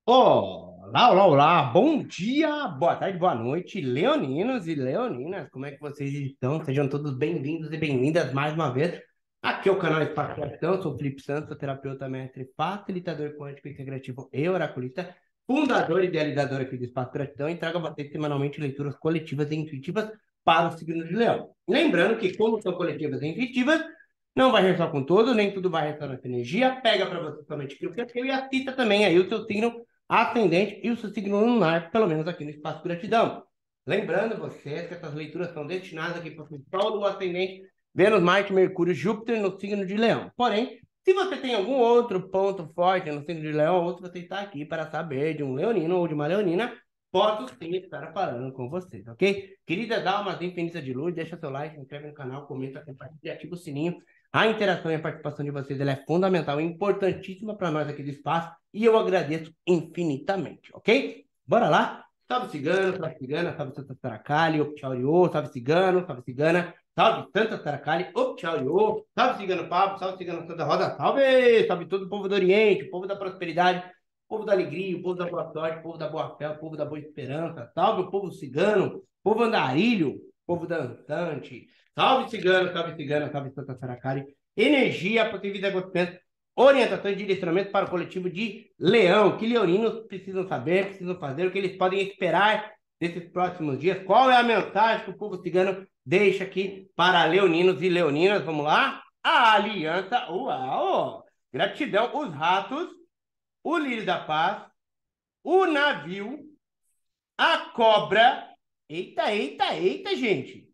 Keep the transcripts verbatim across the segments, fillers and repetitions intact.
Olá, olá, olá, bom dia, boa tarde, boa noite, leoninos e leoninas, como é que vocês estão? Sejam todos bem-vindos e bem-vindas mais uma vez. Aqui é o canal Espaço Gratidão, sou o Felipe Santos, sou terapeuta, mestre, facilitador quântico integrativo e oraculista, fundador e idealizador aqui do Espaço Gratidão e trago a vocês semanalmente leituras coletivas e intuitivas para o signo de Leão. Lembrando que, como são coletivas e intuitivas, não vai ressoar com todos, nem tudo vai ressoar nessa energia, pega para você somente aquilo que é seu e assista também aí o seu signo ascendente e o seu signo lunar, pelo menos aqui no Espaço Gratidão. Lembrando vocês que essas leituras são destinadas aqui para o Sol do ascendente, Vênus, Marte, Mercúrio, Júpiter no signo de Leão. Porém, se você tem algum outro ponto forte no signo de Leão, ou se você está aqui para saber de um leonino ou de uma leonina, posso sim estar falando com vocês, ok? Queridas almas infinitas de luz, deixa seu like, se inscreve no canal, comenta, compartilha e ativa o sininho. A interação e a participação de vocês ela é fundamental e importantíssima para nós aqui do espaço e eu agradeço infinitamente, ok? Bora lá? Salve cigano, salve cigana, salve Santa Saracali, op tchau iô, salve cigano, salve cigana, salve Santa Saracali, op tchau iô, salve cigano Pablo, salve cigano Santa Rosa, salve, salve todo o povo do Oriente, o povo da prosperidade, o povo da alegria, o povo da boa sorte, o povo da boa fé, o povo da boa esperança, salve o povo cigano, o povo andarilho, o povo dançante, salve cigano, salve cigana, salve Santa Saracali, energia, positividade, agradecimento, orientação e direcionamento para o coletivo de Leão. Que leoninos precisam saber, precisam fazer, o que eles podem esperar nesses próximos dias. Qual é a mensagem que o povo cigano deixa aqui para leoninos e leoninas? Vamos lá? A aliança, uau! Gratidão, os ratos, o lírio da paz, o navio, a cobra. Eita, eita, eita, gente.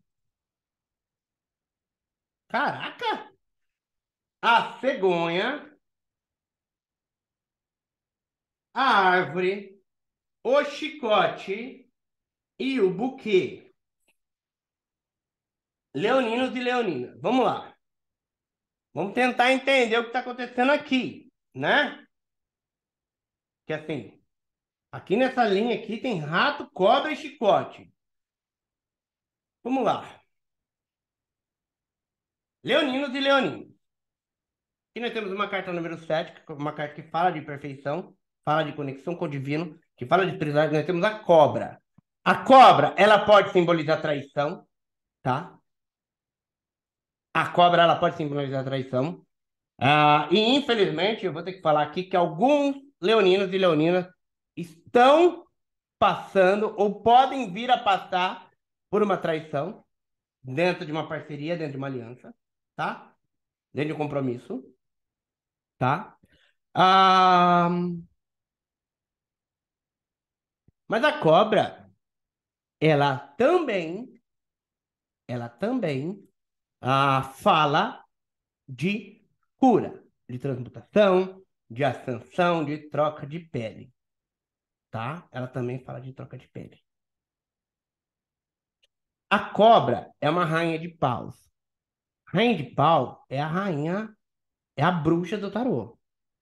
Caraca! A cegonha, a árvore, o chicote e o buquê. Leoninos e leoninas. Vamos lá. Vamos tentar entender o que está acontecendo aqui, né? Que assim, aqui nessa linha aqui tem rato, cobra e chicote. Vamos lá. Leoninos e leoninas. Aqui nós temos uma carta número sete, que é uma carta que fala de perfeição, fala de conexão com o divino, que fala de espiritualidade. Nós temos a cobra. A cobra, ela pode simbolizar traição, tá? A cobra, ela pode simbolizar traição. Ah, e, infelizmente, eu vou ter que falar aqui que alguns leoninos e leoninas estão passando ou podem vir a passar por uma traição dentro de uma parceria, dentro de uma aliança, tá? Dentro de um compromisso, tá? Ah, mas a cobra, ela também, ela também ah, fala de cura, de transmutação, de ascensão, de troca de pele, tá? Ela também fala de troca de pele. A cobra é uma rainha de paus. Rainha de pau é a rainha, é a bruxa do tarô.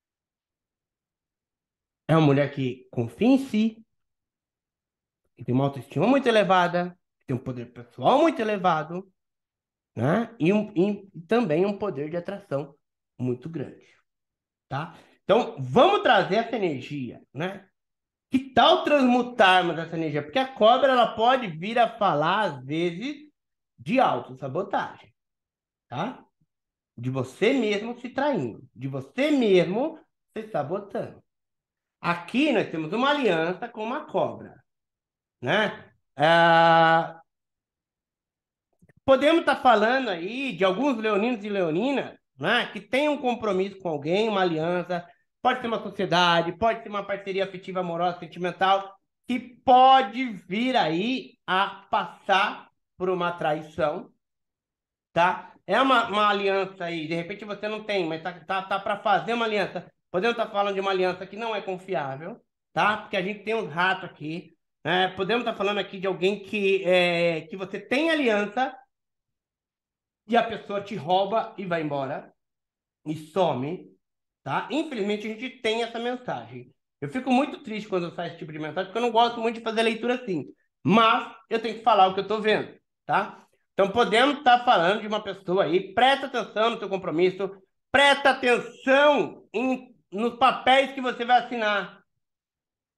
É uma mulher que confia em si, que tem uma autoestima muito elevada, que tem um poder pessoal muito elevado, né? E, um, e também um poder de atração muito grande, tá? Então, vamos trazer essa energia, né? Que tal transmutarmos essa energia? Porque a cobra, ela pode vir a falar, às vezes, de autossabotagem, tá? De você mesmo se traindo, de você mesmo se sabotando. Aqui nós temos uma aliança com uma cobra, né? Ah, podemos estar falando aí de alguns leoninos e leoninas, né, que têm um compromisso com alguém, uma aliança, pode ser uma sociedade, pode ser uma parceria afetiva, amorosa, sentimental, que pode vir aí a passar por uma traição, tá? É uma, uma aliança aí, de repente você não tem, mas tá, tá, tá para fazer uma aliança. Podemos estar falando de uma aliança que não é confiável, tá? Porque a gente tem uns ratos aqui. É, podemos estar falando aqui de alguém que, é, que você tem aliança e a pessoa te rouba e vai embora e some, tá? Infelizmente a gente tem essa mensagem. Eu fico muito triste quando sai esse tipo de mensagem, porque eu não gosto muito de fazer leitura assim. Mas eu tenho que falar o que eu estou vendo, tá? Então podemos estar falando de uma pessoa aí, presta atenção no seu compromisso, presta atenção em, nos papéis que você vai assinar.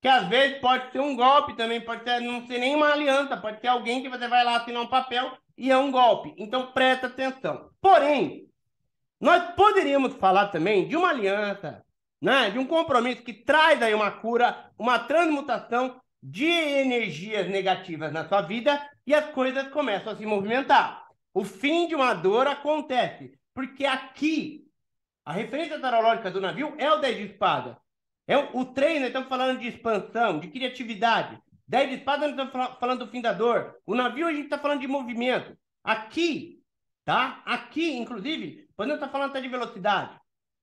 que às vezes pode ser um golpe também, pode ser, não ser nenhuma aliança, pode ser alguém que você vai lá assinar um papel e é um golpe. Então, presta atenção. Porém, nós poderíamos falar também de uma aliança, né, de um compromisso que traz aí uma cura, uma transmutação de energias negativas na sua vida e as coisas começam a se movimentar. O fim de uma dor acontece, porque aqui, a referência tarológica do navio é o dez de espada. É o, o três, nós estamos falando de expansão, de criatividade. dez de espada, nós estamos falando do fim da dor. O navio, a gente está falando de movimento. Aqui, tá? Aqui, inclusive, podemos estar falando até de velocidade.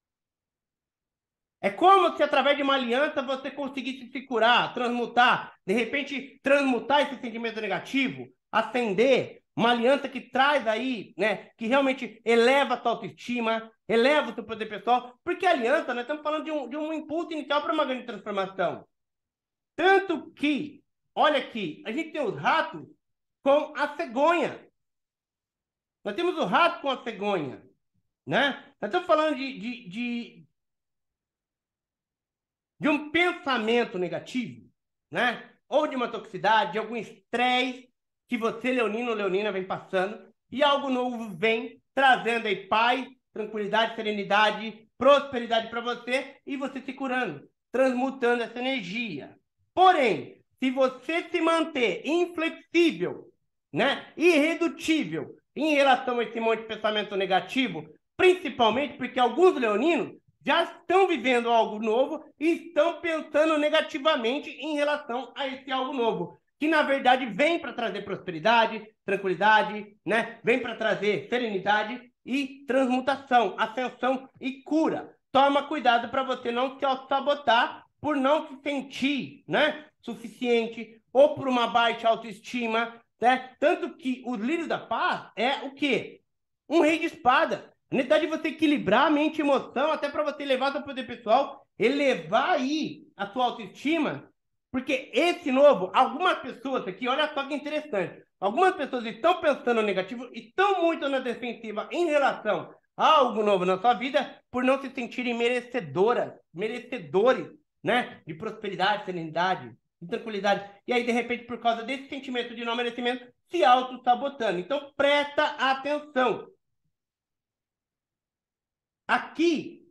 É como se através de uma aliança você conseguisse se curar, transmutar, de repente transmutar esse sentimento negativo, acender uma aliança que traz aí, né, que realmente eleva a sua autoestima, eleva o seu poder pessoal, porque a aliança, nós estamos falando de um, de um impulso inicial para uma grande transformação. Tanto que, olha aqui, a gente tem os ratos com a cegonha. Nós temos o rato com a cegonha, né? Nós estamos falando de, de, de de um pensamento negativo, né? Ou de uma toxicidade, de algum estresse que você, leonino ou leonina, vem passando, e algo novo vem trazendo aí paz, tranquilidade, serenidade, prosperidade para você, e você se curando, transmutando essa energia. Porém, se você se manter inflexível, né, irredutível em relação a esse monte de pensamento negativo, principalmente porque alguns leoninos já estão vivendo algo novo e estão pensando negativamente em relação a esse algo novo, que na verdade vem para trazer prosperidade, tranquilidade, né? Vem para trazer serenidade e transmutação, ascensão e cura. Toma cuidado para você não se auto-sabotar por não se sentir, né, suficiente ou por uma baixa autoestima, né? Tanto que o lírio da paz é o quê? Um rei de espada. A necessidade de você equilibrar a mente e emoção, até para você elevar seu poder pessoal, elevar aí a sua autoestima, porque esse novo, algumas pessoas aqui, olha só que interessante, algumas pessoas estão pensando negativo e estão muito na defensiva em relação a algo novo na sua vida, por não se sentirem merecedoras, merecedores, né, de prosperidade, serenidade, de tranquilidade. E aí, de repente, por causa desse sentimento de não merecimento, se auto-sabotando. Então, presta atenção. Aqui,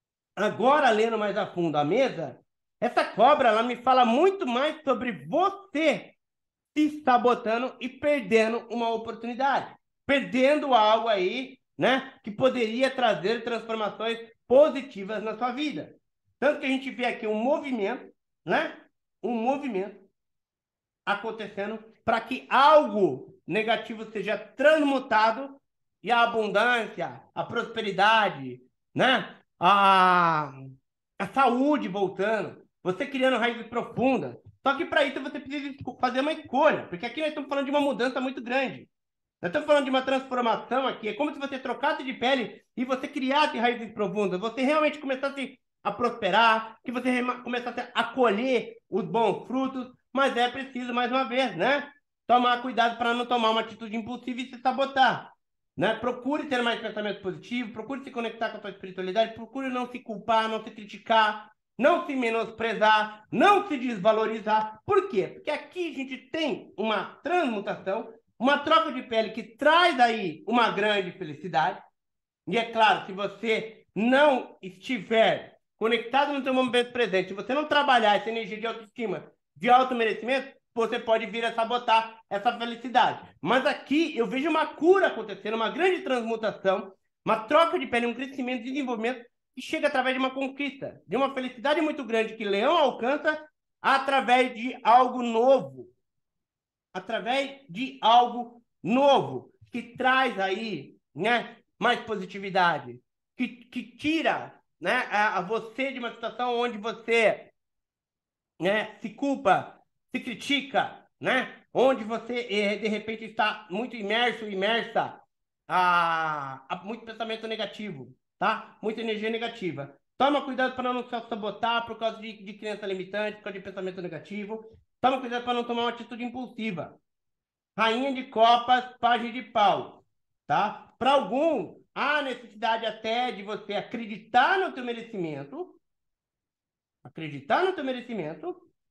agora lendo mais a fundo a mesa, essa cobra ela me fala muito mais sobre você se sabotando e perdendo uma oportunidade, perdendo algo aí, né, que poderia trazer transformações positivas na sua vida. Tanto que a gente vê aqui um movimento, né, um movimento acontecendo para que algo negativo seja transmutado e a abundância, a prosperidade, né? A, a saúde voltando, você criando raízes profundas. Só que para isso você precisa fazer uma escolha, porque aqui nós estamos falando de uma mudança muito grande. Nós estamos falando de uma transformação aqui. É como se você trocasse de pele e você criasse raízes profundas. Você realmente começasse a prosperar, que você começasse a colher os bons frutos. Mas é preciso, mais uma vez, né, tomar cuidado para não tomar uma atitude impulsiva e se sabotar. Né? Procure ter mais pensamento positivo, procure se conectar com a sua espiritualidade, procure não se culpar, não se criticar, não se menosprezar, não se desvalorizar. Por quê? Porque aqui a gente tem uma transmutação, uma troca de pele que traz aí uma grande felicidade. E é claro, se você não estiver conectado no seu momento presente, se você não trabalhar essa energia de autoestima, de auto-merecimento, você pode vir a sabotar essa felicidade. Mas aqui eu vejo uma cura acontecendo, uma grande transmutação, uma troca de pele, um crescimento, desenvolvimento que chega através de uma conquista, de uma felicidade muito grande que Leão alcança através de algo novo. Através de algo novo, que traz aí, né, mais positividade, que, que tira, né, a, a você de uma situação onde você, né, se culpa, se critica, né, onde você, eh, de repente, está muito imerso, imersa a, a muito pensamento negativo, tá? Muita energia negativa. Toma cuidado para não se sabotar por causa de, de crença limitante, por causa de pensamento negativo. Toma cuidado para não tomar uma atitude impulsiva. Rainha de copas, pajem de pau, tá? Para algum, há necessidade até de você acreditar no teu merecimento, acreditar no teu merecimento,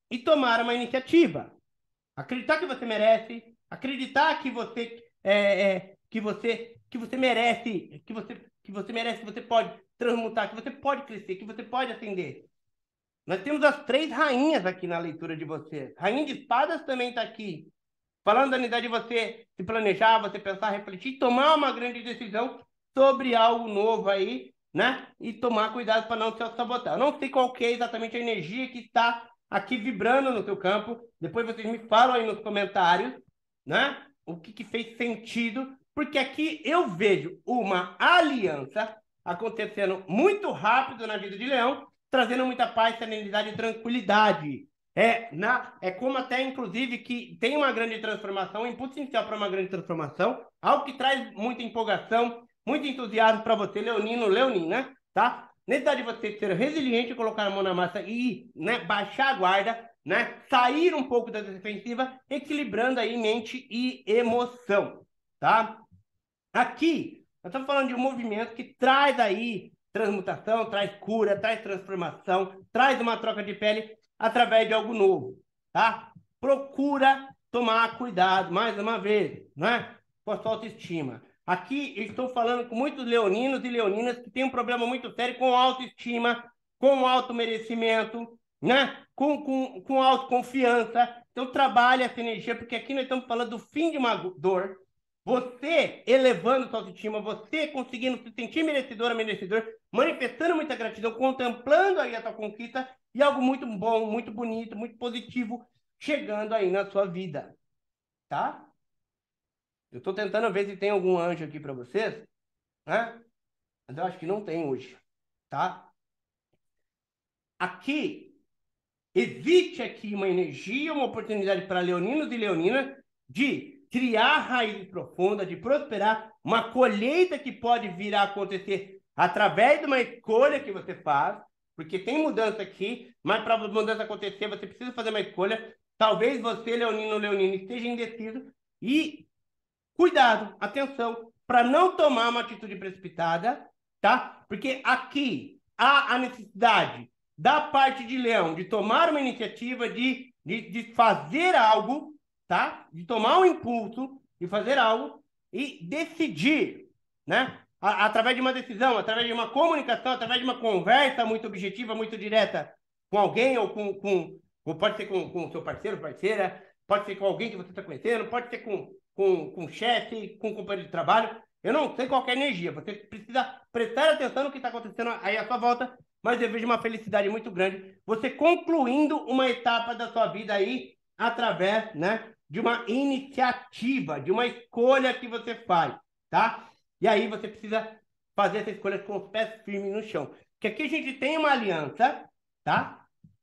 e tomar uma iniciativa. Acreditar que você merece, acreditar que você é, é, que você que você merece, que você que você merece, que você pode transmutar, que você pode crescer, que você pode ascender. Nós temos as três rainhas aqui na leitura de você. Rainha de espadas também está aqui, falando da necessidade de você se planejar, você pensar, refletir, tomar uma grande decisão sobre algo novo aí, né? E tomar cuidado para não se sabotar. Eu não sei qual que é exatamente a energia que está aqui vibrando no seu campo. Depois vocês me falam aí nos comentários, né? O que, que fez sentido, porque aqui eu vejo uma aliança acontecendo muito rápido na vida de Leão, trazendo muita paz, serenidade e tranquilidade. É, na, é como até, inclusive, que tem uma grande transformação, um impulso inicial para uma grande transformação, algo que traz muita empolgação, muito entusiasmo para você, leonino, leonina, tá? Necessidade de você ser resiliente, colocar a mão na massa e, né, baixar a guarda, né? Sair um pouco da defensiva, equilibrando aí mente e emoção, tá? Aqui, nós estamos falando de um movimento que traz aí transmutação, traz cura, traz transformação, traz uma troca de pele através de algo novo, tá? Procura tomar cuidado, mais uma vez, né? Com a sua autoestima. Aqui estou falando com muitos leoninos e leoninas que têm um problema muito sério com autoestima, com automerecimento, né? Com, com, com autoconfiança. Então trabalhe essa energia, porque aqui nós estamos falando do fim de uma dor. Você elevando sua autoestima, você conseguindo se sentir merecedora, merecedor, manifestando muita gratidão, contemplando aí a sua conquista e algo muito bom, muito bonito, muito positivo chegando aí na sua vida, tá? Eu tô tentando ver se tem algum anjo aqui para vocês, né? Mas eu acho que não tem hoje, tá? Aqui, existe aqui uma energia, uma oportunidade para leoninos e leoninas de criar raízes profundas, de prosperar, uma colheita que pode vir a acontecer através de uma escolha que você faz, porque tem mudança aqui, mas para a mudança acontecer, você precisa fazer uma escolha. Talvez você, leonino ou leonina, esteja indeciso e cuidado, atenção, para não tomar uma atitude precipitada, tá? Porque aqui há a necessidade da parte de Leão de tomar uma iniciativa, de, de, de fazer algo, tá? De tomar um impulso e fazer algo e decidir, né? A, através de uma decisão, através de uma comunicação, através de uma conversa muito objetiva, muito direta com alguém ou com, com, ou pode ser com o seu parceiro, parceira, pode ser com alguém que você está conhecendo, pode ser com com, com chefe, com companheiro de trabalho. Eu não sei qual é a energia. Você precisa prestar atenção no que está acontecendo aí à sua volta, mas eu vejo uma felicidade muito grande. Você concluindo uma etapa da sua vida aí através, né, de uma iniciativa, de uma escolha que você faz, tá? E aí você precisa fazer essa escolha com os pés firmes no chão. Porque aqui a gente tem uma aliança, tá?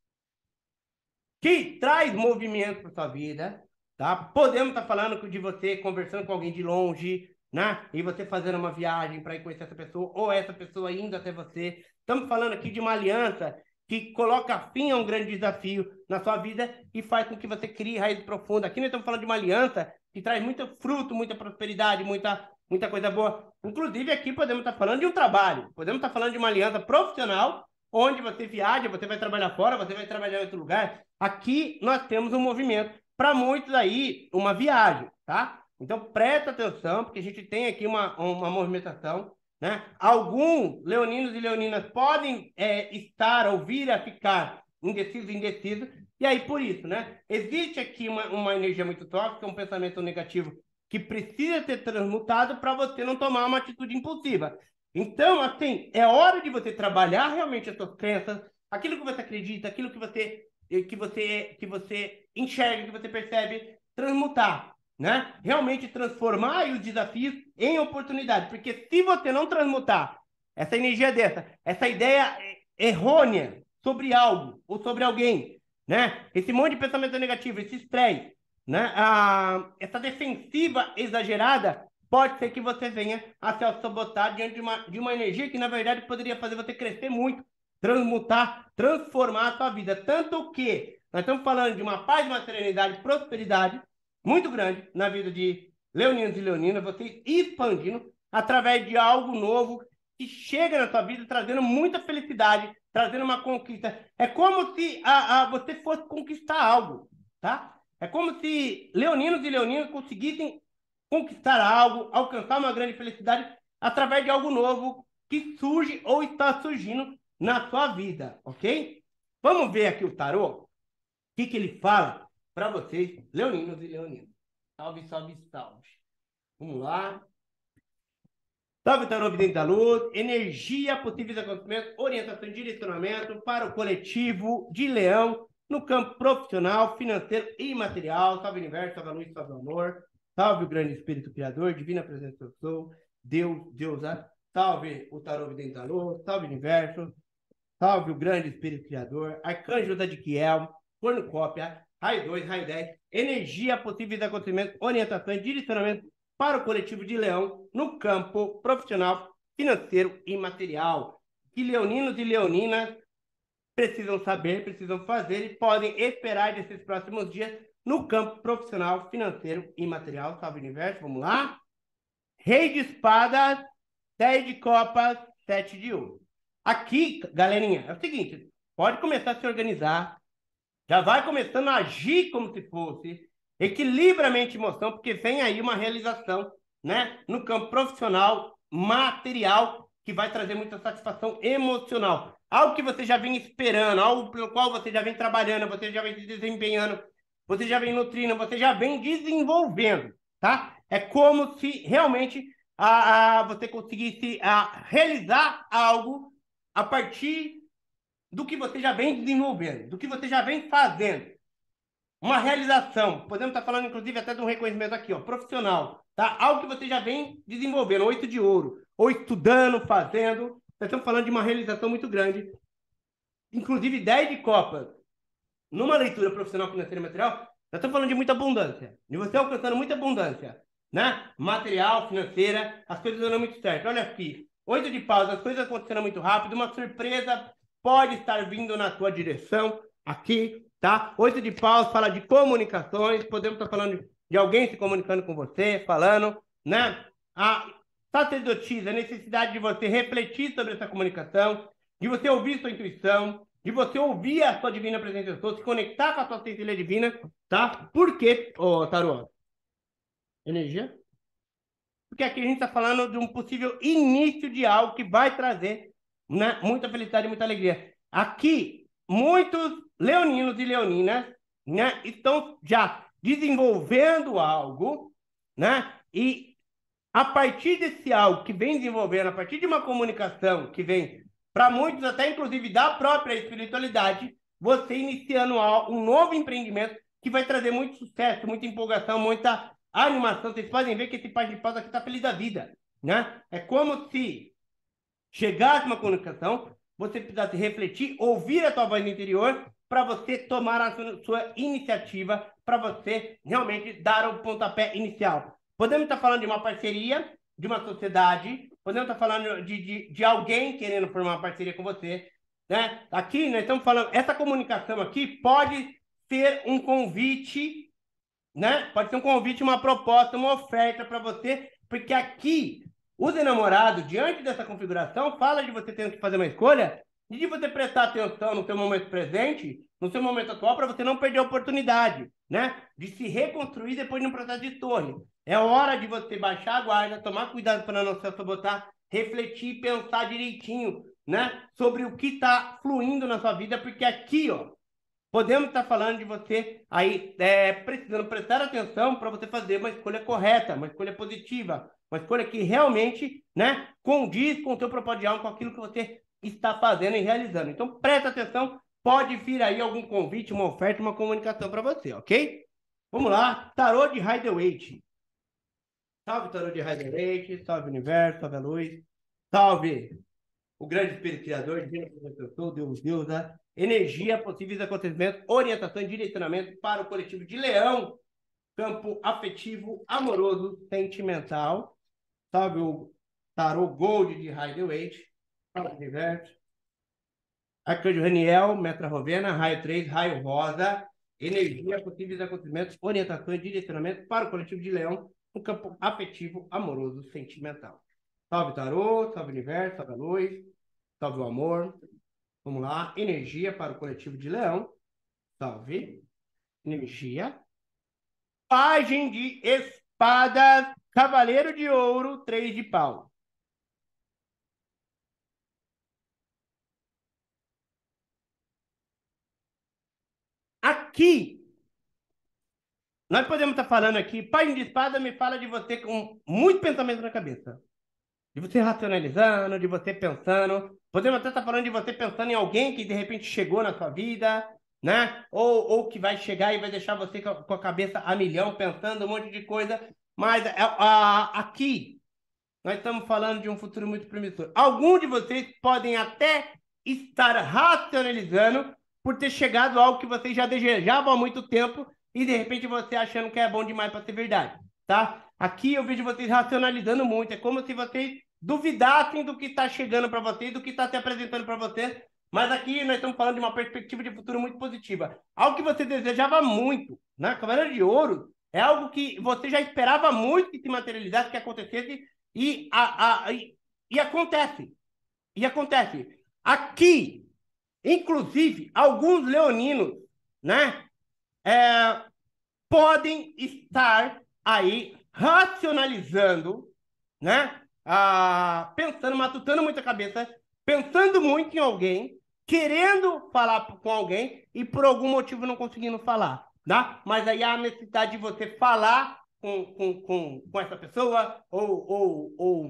Que traz movimento para sua vida, tá? Podemos estar tá falando de você conversando com alguém de longe, né? E você fazendo uma viagem para ir conhecer essa pessoa, ou essa pessoa indo até você. Estamos falando aqui de uma aliança que coloca fim a um grande desafio na sua vida e faz com que você crie raiz profunda. Aqui nós estamos falando de uma aliança que traz muito fruto, muita prosperidade, muita, muita coisa boa. Inclusive aqui podemos estar tá falando de um trabalho, podemos estar tá falando de uma aliança profissional, onde você viaja, você vai trabalhar fora, você vai trabalhar em outro lugar. Aqui nós temos um movimento. Para muitos aí, uma viagem, tá? Então, presta atenção, porque a gente tem aqui uma, uma movimentação, né? Alguns leoninos e leoninas podem é, estar ou vir a ficar indecisos e indecisos, e aí por isso, né? Existe aqui uma, uma energia muito tóxica, um pensamento negativo que precisa ser transmutado para você não tomar uma atitude impulsiva. Então, assim, é hora de você trabalhar realmente as suas crenças, aquilo que você acredita, aquilo que você que você que você enxerga, que você percebe, transmutar, né? Realmente transformar os desafios em oportunidade, porque se você não transmutar essa energia dessa, essa ideia errônea sobre algo ou sobre alguém, né? Esse monte de pensamento negativo, esse estresse, né? Ah, essa defensiva exagerada, pode ser que você venha a se auto-sabotar diante de uma, de uma energia que, na verdade, poderia fazer você crescer muito, transmutar, transformar a sua vida. Tanto que nós estamos falando de uma paz, uma serenidade, prosperidade muito grande na vida de leoninos e leoninas, você expandindo através de algo novo que chega na sua vida trazendo muita felicidade, trazendo uma conquista. É como se a, a, você fosse conquistar algo, tá? É como se leoninos e leoninas conseguissem conquistar algo, alcançar uma grande felicidade através de algo novo que surge ou está surgindo na sua vida, ok? Vamos ver aqui o tarô, o que, que ele fala para vocês, leoninos e leoninas. Salve, salve, salve. Vamos lá. Salve, tarô vidente da luz, energia, possíveis acontecimentos, orientação e direcionamento para o coletivo de leão no campo profissional, financeiro e material. Salve, universo, salve a luz, salve o amor. Salve o grande espírito criador, divina presença eu sou, Deus, Deusa. Salve o tarô vidente da luz, salve o universo, salve o grande espírito criador, arcanjo da Diquiel, cornucópia, raio dois, raio dez, energia, possíveis acontecimentos, orientação e direcionamento para o coletivo de leão no campo profissional, financeiro e material. Que leoninos e leoninas precisam saber, precisam fazer e podem esperar desses próximos dias no campo profissional, financeiro e material. Salve universo, vamos lá? Rei de espadas, dez de copas, sete de ouro. Aqui, galerinha, é o seguinte, pode começar a se organizar, já vai começando a agir como se fosse, equilibra a mente e emoção, porque vem aí uma realização, né, no campo profissional, material, que vai trazer muita satisfação emocional. Algo que você já vem esperando, algo pelo qual você já vem trabalhando, você já vem se desempenhando, você já vem nutrindo, você já vem desenvolvendo, tá? É como se realmente a, a, você conseguisse a, realizar algo a partir do que você já vem desenvolvendo, do que você já vem fazendo. Uma realização, podemos estar falando inclusive até de um reconhecimento aqui, ó, profissional, tá? Algo que você já vem desenvolvendo, oito de ouro, ou estudando, fazendo. Nós estamos falando de uma realização muito grande. Inclusive dez de copas. Numa leitura profissional, financeira e material, nós estamos falando de muita abundância, de você alcançando muita abundância, né? Material, financeira, as coisas dando muito certo. Olha aqui, oito de paus, as coisas acontecendo muito rápido, uma surpresa pode estar vindo na tua direção, aqui, tá? Oito de paus fala de comunicações, podemos estar falando de alguém se comunicando com você, falando, né? A sacerdotisa, a necessidade de você refletir sobre essa comunicação, de você ouvir sua intuição, de você ouvir a sua divina presença de Deus, se conectar com a sua centelha divina, tá? Por quê, ô, tarô? Energia? Porque aqui a gente está falando de um possível início de algo que vai trazer, né, muita felicidade e muita alegria. Aqui, muitos leoninos e leoninas, né, estão já desenvolvendo algo, né, e a partir desse algo que vem desenvolvendo, a partir de uma comunicação que vem, para muitos até inclusive da própria espiritualidade, você iniciando um novo empreendimento que vai trazer muito sucesso, muita empolgação, muita animação. Vocês podem ver que esse pai de paus aqui está feliz da vida, né? É como se chegasse uma comunicação, você precisasse refletir, ouvir a tua voz interior para você tomar a sua, sua iniciativa, para você realmente dar o pontapé inicial. Podemos estar falando de uma parceria, de uma sociedade, podemos estar falando de, de, de alguém querendo formar uma parceria com você, né? Aqui nós estamos falando, essa comunicação aqui pode ser um convite, né? Pode ser um convite, uma proposta, uma oferta para você, porque aqui os enamorados, diante dessa configuração, fala de você tendo que fazer uma escolha e de você prestar atenção no seu momento presente, no seu momento atual, para você não perder a oportunidade, né? De se reconstruir depois de um processo de torre. É hora de você baixar a guarda, tomar cuidado para não se sabotar, refletir, pensar direitinho, né? Sobre o que está fluindo na sua vida, porque aqui, ó, podemos estar falando de você aí é, precisando prestar atenção para você fazer uma escolha correta, uma escolha positiva, uma escolha que realmente, né, condiz com o seu propósito de alma, com aquilo que você está fazendo e realizando. Então, presta atenção, pode vir aí algum convite, uma oferta, uma comunicação para você, ok? Vamos lá, tarô de Rider-Waite. Salve, tarô de Rider-Waite, salve universo, salve a luz, salve o grande espírito criador, divino protetor, Deus, Deus, né? Energia, possíveis acontecimentos, orientação e direcionamento para o coletivo de leão, campo afetivo, amoroso, sentimental. Salve o tarô Gold de Rider-Waite, salve universo. Arcanjo Raniel, Metra Rovena, raio três, raio rosa, energia, possíveis acontecimentos, orientação e direcionamento para o coletivo de leão, no campo afetivo, amoroso, sentimental. Salve tarô, salve universo, salve a luz, salve o amor. Vamos lá. Energia para o coletivo de Leão. Salve. Energia. Pagem de espadas. Cavaleiro de ouro. Três de pau. Aqui, nós podemos estar falando aqui, pai de espada me fala de você com muito pensamento na cabeça. De você racionalizando, de você pensando. Podemos até estar falando de você pensando em alguém que de repente chegou na sua vida, né? Ou, ou que vai chegar e vai deixar você com a, com a cabeça a milhão, pensando um monte de coisa. Mas a, a, aqui, nós estamos falando de um futuro muito promissor. Alguns de vocês podem até estar racionalizando por ter chegado a algo que vocês já desejavam há muito tempo e de repente você achando que é bom demais para ser verdade, tá? Aqui eu vejo vocês racionalizando muito. É como se vocês duvidassem do que está chegando para vocês, do que está se apresentando para vocês. Mas aqui nós estamos falando de uma perspectiva de futuro muito positiva. Algo que você desejava muito, né? Cavaleiro de Ouro é algo que você já esperava muito que se materializasse, que acontecesse, e, a, a, e, e acontece. E acontece. Aqui, inclusive, alguns leoninos, né, é, podem estar aí racionalizando, né, ah, pensando, matutando muita cabeça, pensando muito em alguém, querendo falar com alguém e por algum motivo não conseguindo falar, tá? Mas aí há a necessidade de você falar com, com, com, com essa pessoa ou, ou, ou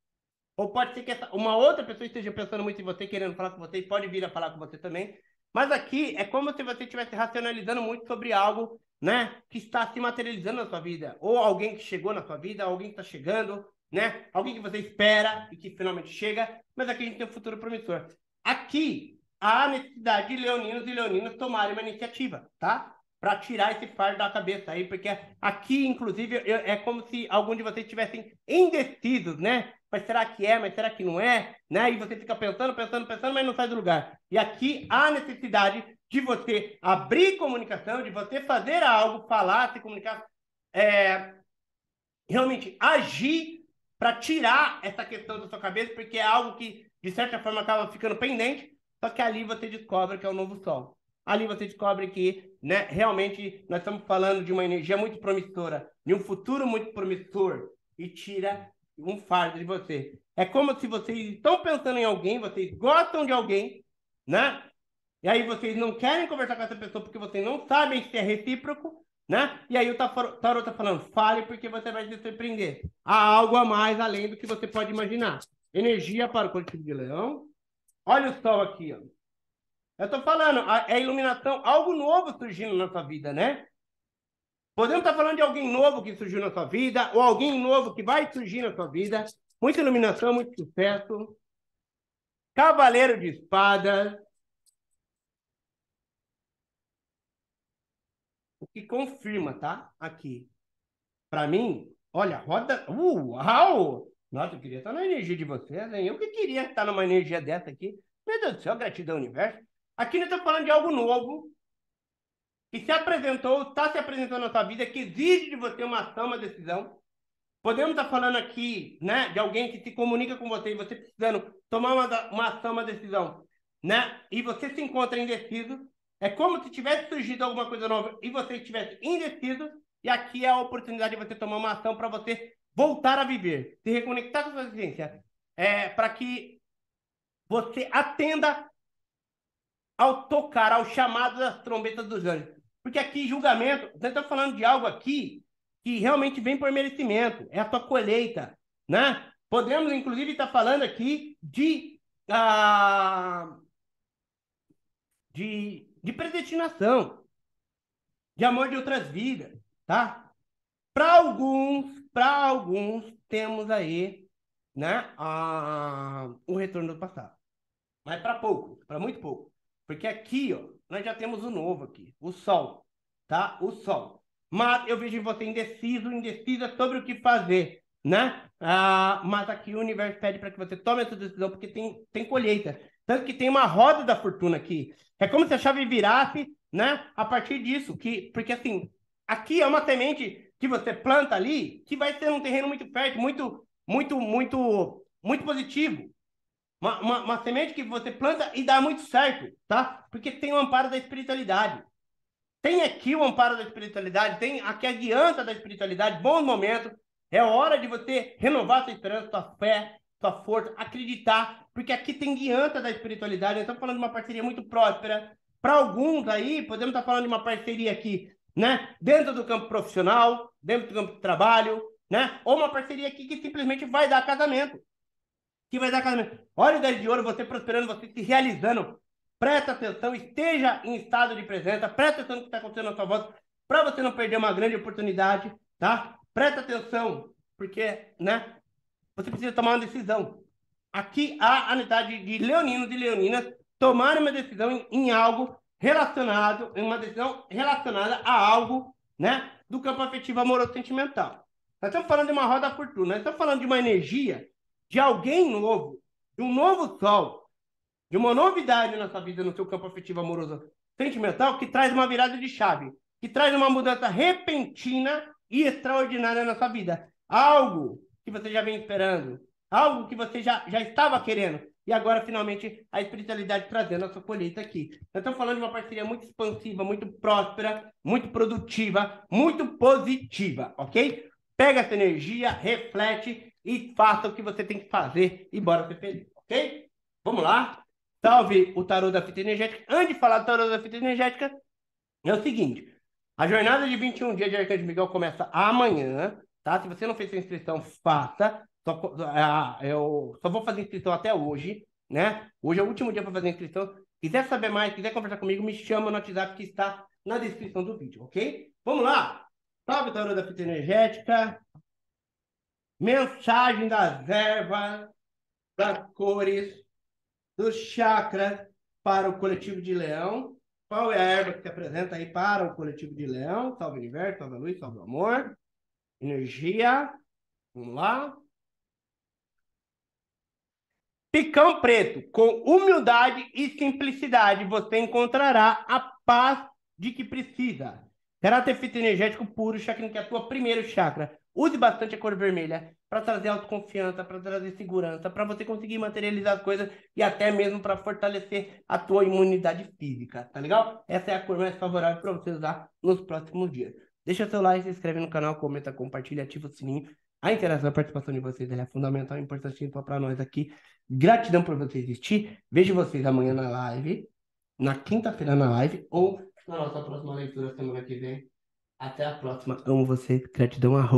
ou pode ser que essa, uma outra pessoa esteja pensando muito em você, querendo falar com você, e pode vir a falar com você também. Mas aqui é como se você estivesse racionalizando muito sobre algo, né, que está se materializando na sua vida. Ou alguém que chegou na sua vida, alguém que está chegando, né? Alguém que você espera e que finalmente chega. Mas aqui a gente tem um futuro promissor. Aqui há a necessidade de leoninos e leoninas tomarem uma iniciativa, tá? Para tirar esse fardo da cabeça aí, porque aqui, inclusive, é como se algum de vocês estivessem indecisos, né? Mas será que é? Mas será que não é? Né? E você fica pensando, pensando, pensando, mas não sai do lugar. E aqui há necessidade de você abrir comunicação, de você fazer algo, falar, se comunicar, é, realmente agir para tirar essa questão da sua cabeça, porque é algo que, de certa forma, acaba ficando pendente, só que ali você descobre que é o novo sol. Ali você descobre que, né, realmente nós estamos falando de uma energia muito promissora, de um futuro muito promissor, e tira um fardo de você. É como se vocês estão pensando em alguém, vocês gostam de alguém, né? E aí vocês não querem conversar com essa pessoa porque vocês não sabem se é recíproco, né? E aí o tarot tá falando, fale porque você vai se surpreender. Há algo a mais além do que você pode imaginar. Energia para o coletivo de Leão. Olha o sol aqui, ó. Eu tô falando, é iluminação, algo novo surgindo na sua vida, né? Podemos estar falando de alguém novo que surgiu na sua vida, ou alguém novo que vai surgir na sua vida. Muita iluminação, muito sucesso. Cavaleiro de espadas. O que confirma, tá? Aqui. Para mim, olha, roda. Uh, uau! Nossa, eu queria estar na energia de vocês, hein? Eu que queria estar numa energia dessa aqui. Meu Deus do céu, gratidão, universo. Aqui nós estamos falando de algo novo, que se apresentou, está se apresentando na sua vida, que exige de você uma ação, uma decisão. Podemos estar falando aqui, né, de alguém que se comunica com você e você precisando tomar uma, uma ação, uma decisão, né? E você se encontra indeciso. É como se tivesse surgido alguma coisa nova e você estivesse indeciso. E aqui é a oportunidade de você tomar uma ação para você voltar a viver, se reconectar com a sua existência, é, para que você atenda ao tocar, ao chamado das trombetas dos anjos. Porque aqui, julgamento, você está falando de algo aqui que realmente vem por merecimento, é a tua colheita, né? Podemos, inclusive, estar falando aqui de, ah, de, de predestinação, de amor de outras vidas, tá? Para alguns, para alguns, temos aí, né, ah, o retorno do passado. Mas para poucos, para muito pouco. Porque aqui, ó, nós já temos o novo aqui, o sol, tá? O sol. Mas eu vejo você indeciso, indecisa sobre o que fazer, né? Ah, mas aqui o universo pede para que você tome essa decisão, porque tem, tem colheita. Tanto que tem uma roda da fortuna aqui. É como se a chave virasse, né? A partir disso, que, porque assim, aqui é uma semente que você planta ali, que vai ser um terreno muito fértil, muito, muito, muito, muito positivo. Uma, uma, uma semente que você planta e dá muito certo, tá? Porque tem o amparo da espiritualidade. Tem aqui o amparo da espiritualidade, tem aqui a guiança da espiritualidade, bons momentos. É hora de você renovar sua esperança, sua fé, sua força, acreditar, porque aqui tem guiança da espiritualidade. Nós estamos falando de uma parceria muito próspera. Para alguns aí, podemos estar falando de uma parceria aqui, né? Dentro do campo profissional, dentro do campo de trabalho, né? Ou uma parceria aqui que simplesmente vai dar casamento. Que vai dar casamento. Olha o dez de ouro, você prosperando, você se realizando. Presta atenção, esteja em estado de presença, presta atenção no que está acontecendo na sua volta, para você não perder uma grande oportunidade, tá? Presta atenção, porque, né, você precisa tomar uma decisão. Aqui há a necessidade de leoninos e leoninas tomarem uma decisão em, em algo relacionado, em uma decisão relacionada a algo, né, do campo afetivo, amoroso, sentimental. Nós estamos falando de uma roda da fortuna, nós estamos falando de uma energia de alguém novo, de um novo sol, de uma novidade na sua vida, no seu campo afetivo, amoroso, sentimental, que traz uma virada de chave, que traz uma mudança repentina e extraordinária na sua vida. Algo que você já vem esperando, algo que você já, já estava querendo, e agora, finalmente, a espiritualidade trazendo a sua colheita aqui. Nós estamos falando de uma parceria muito expansiva, muito próspera, muito produtiva, muito positiva, ok? Pega essa energia, reflete e faça o que você tem que fazer e bora ser feliz, ok? Vamos lá. Salve o tarô da fita energética. Antes de falar do tarô da fita energética, é o seguinte: a jornada de vinte e um dias de Arcanjo Miguel começa amanhã, tá? Se você não fez sua inscrição, faça. Só, ah, eu só vou fazer inscrição até hoje, né? Hoje é o último dia para fazer inscrição. Quiser saber mais, quiser conversar comigo, me chama no WhatsApp que está na descrição do vídeo, ok? Vamos lá. Salve, tarô da fita energética. Mensagem das ervas, das cores, dos chakras para o coletivo de Leão. Qual é a erva que se apresenta aí para o coletivo de Leão? Salve o universo, salve a luz, salve o amor. Energia. Vamos lá. Picão preto. Com humildade e simplicidade, você encontrará a paz de que precisa. Caráter fito energético puro, chakra que é a tua primeiro chakra. Use bastante a cor vermelha para trazer autoconfiança, para trazer segurança, para você conseguir materializar as coisas e até mesmo para fortalecer a tua imunidade física, tá legal? Essa é a cor mais favorável para você usar nos próximos dias. Deixa seu like, se inscreve no canal, comenta, compartilha, ativa o sininho. A interação, a participação de vocês é fundamental e importante para nós aqui. Gratidão por você existir. Vejo vocês amanhã na live, na quinta-feira na live ou na nossa próxima leitura semana que vem. Até a próxima. Amo vocês. Gratidão. Arroba.